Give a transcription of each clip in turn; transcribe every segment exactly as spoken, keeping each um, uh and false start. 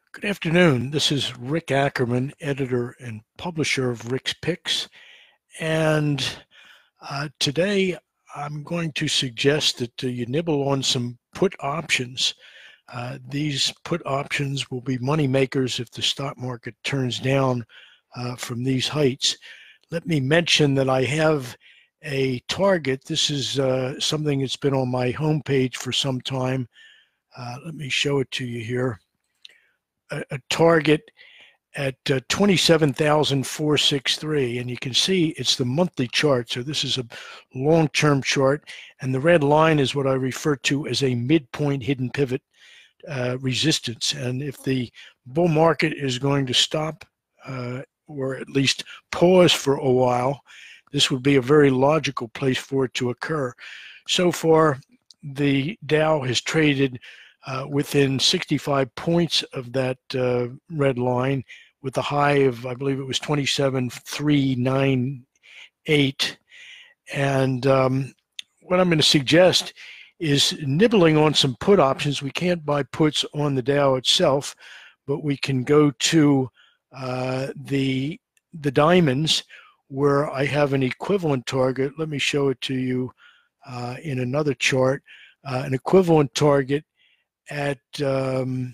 Good afternoon. This is Rick Ackerman, editor and publisher of Rick's Picks. And uh, today I'm going to suggest that uh, you nibble on some put options. Uh, these put options will be money makers if the stock market turns down uh, from these heights. Let me mention that I have a target. This is uh, something that's been on my homepage for some time. Uh, let me show it to you here. A, a target at uh, twenty-seven thousand four hundred sixty-three, and you can see it's the monthly chart. So this is a long-term chart, and the red line is what I refer to as a midpoint hidden pivot uh, resistance. And if the bull market is going to stop uh, or at least pause for a while, this would be a very logical place for it to occur. So far, the Dow has traded Uh, within sixty-five points of that uh, red line, with a high of, I believe it was twenty-seven thousand three hundred ninety-eight. And um, what I'm going to suggest is nibbling on some put options. We can't buy puts on the Dow itself, but we can go to uh, the the diamonds, where I have an equivalent target. Let me show it to you uh, in another chart. Uh, an equivalent target at, um,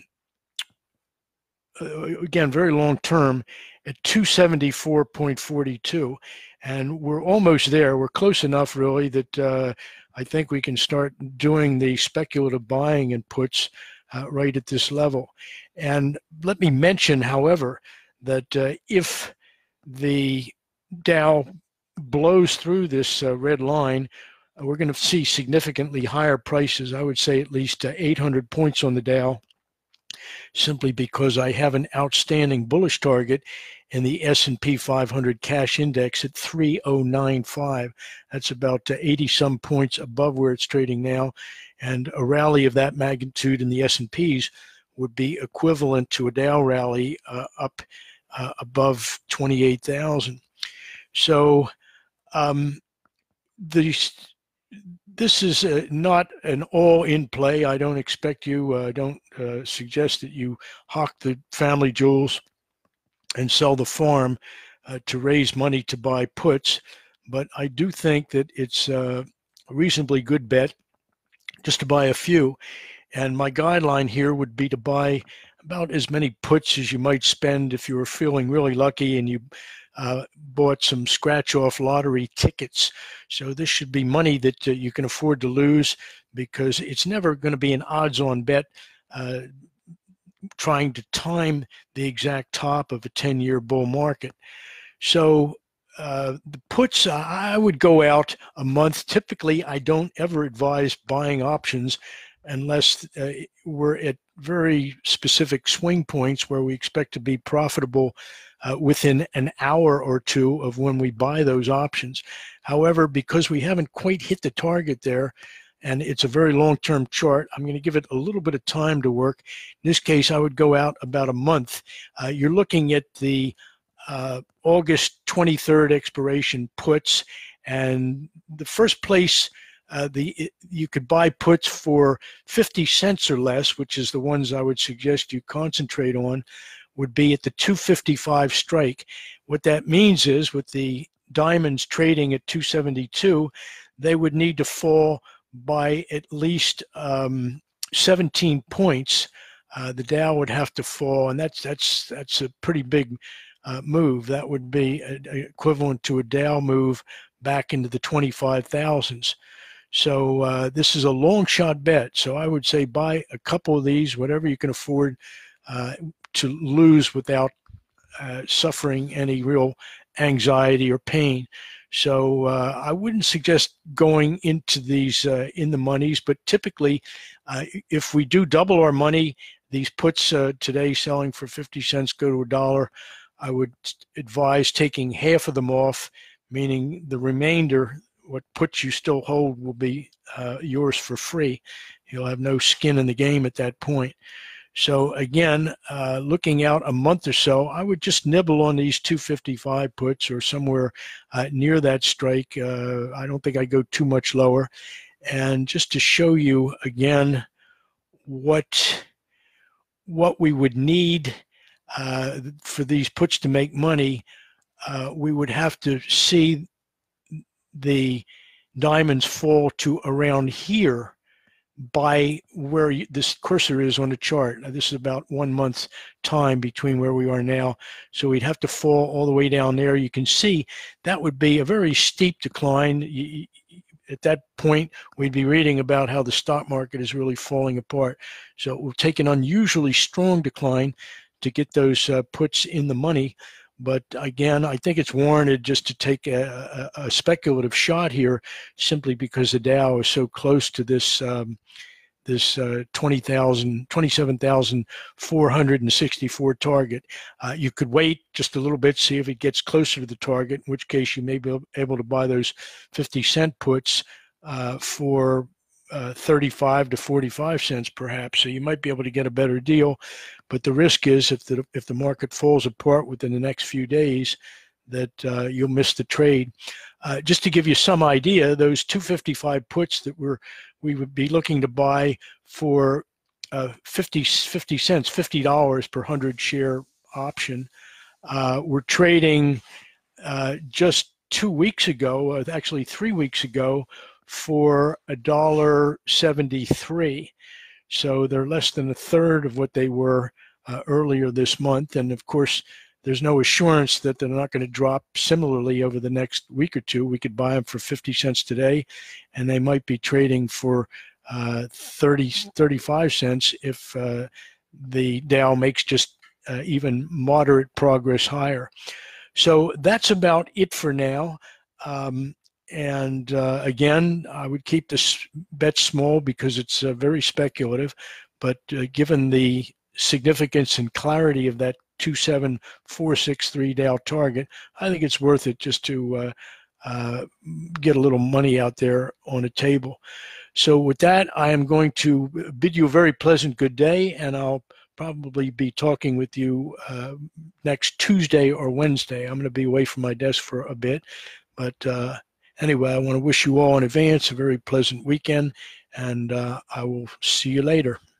uh, again, very long term, at two seventy-four point four two. And we're almost there. We're close enough, really, that uh, I think we can start doing the speculative buying and puts uh, right at this level. And let me mention, however, that uh, if the Dow blows through this uh, red line, we're going to see significantly higher prices. I would say at least uh, eight hundred points on the Dow, simply because I have an outstanding bullish target in the S and P five hundred cash index at three thousand ninety-five. That's about uh, eighty some points above where it's trading now. And a rally of that magnitude in the S and Ps would be equivalent to a Dow rally uh, up uh, above twenty-eight thousand. So um, the This is uh, not an all-in play. I don't expect you, I uh, don't uh, suggest that you hawk the family jewels and sell the farm uh, to raise money to buy puts. But I do think that it's uh, a reasonably good bet just to buy a few. And my guideline here would be to buy about as many puts as you might spend if you were feeling really lucky and you Uh, bought some scratch-off lottery tickets. So this should be money that uh, you can afford to lose, because it's never going to be an odds-on bet uh, trying to time the exact top of a ten-year bull market. So uh, the puts, I would go out a month. Typically, I don't ever advise buying options unless uh, we're at very specific swing points where we expect to be profitable uh, within an hour or two of when we buy those options. However, because we haven't quite hit the target there, and it's a very long-term chart, I'm going to give it a little bit of time to work. In this case, I would go out about a month. Uh, you're looking at the uh, August twenty-third expiration puts, and the first place Uh, the it, you could buy puts for fifty cents or less, which is the ones I would suggest you concentrate on, would be at the two fifty-five strike. What that means is, with the diamonds trading at two seventy-two, they would need to fall by at least um, seventeen points. Uh, the Dow would have to fall, and that's that's that's a pretty big uh, move. That would be a, a equivalent to a Dow move back into the twenty-five thousands. So uh, this is a long shot bet. So I would say buy a couple of these, whatever you can afford uh, to lose without uh, suffering any real anxiety or pain. So uh, I wouldn't suggest going into these uh, in the monies, but typically uh, if we do double our money, these puts uh, today selling for fifty cents go to a dollar, I would advise taking half of them off, meaning the remainder, what puts you still hold, will be uh, yours for free. You'll have no skin in the game at that point. So again, uh, looking out a month or so, I would just nibble on these two fifty-five puts or somewhere uh, near that strike. Uh, I don't think I go too much lower. And just to show you again what what we would need uh, for these puts to make money, uh, we would have to see the diamonds fall to around here by where you, this cursor is on the chart. Now, this is about one month's time between where we are now. So we'd have to fall all the way down there. You can see that would be a very steep decline. You, at that point, we'd be reading about how the stock market is really falling apart. So it will take an unusually strong decline to get those uh, puts in the money. But again, I think it's warranted just to take a, a, a speculative shot here, simply because the Dow is so close to this um, this uh, twenty thousand, twenty-seven thousand four hundred sixty-four target. Uh, you could wait just a little bit, see if it gets closer to the target, in which case you may be able to buy those fifty cent puts uh, for uh, thirty-five to forty-five cents perhaps. So you might be able to get a better deal. But the risk is if the, if the market falls apart within the next few days, that uh, you'll miss the trade. Uh, just to give you some idea, those two fifty-five puts that we're, we would be looking to buy for uh, fifty, fifty cents, fifty dollars per one hundred share option, uh, we're trading uh, just two weeks ago, uh, actually three weeks ago, for a dollar seventy-three. So they're less than a third of what they were uh, earlier this month. And of course, there's no assurance that they're not going to drop similarly over the next week or two. We could buy them for fifty cents today, and they might be trading for uh, thirty, thirty-five cents if uh, the Dow makes just uh, even moderate progress higher. So that's about it for now. Um, And uh, again, I would keep this bet small because it's uh, very speculative. But uh, given the significance and clarity of that two seven four six three Dow target, I think it's worth it just to uh, uh, get a little money out there on the table. So with that, I am going to bid you a very pleasant good day, and I'll probably be talking with you uh, next Tuesday or Wednesday. I'm going to be away from my desk for a bit, but uh, anyway, I want to wish you all in advance a very pleasant weekend, and uh, I will see you later.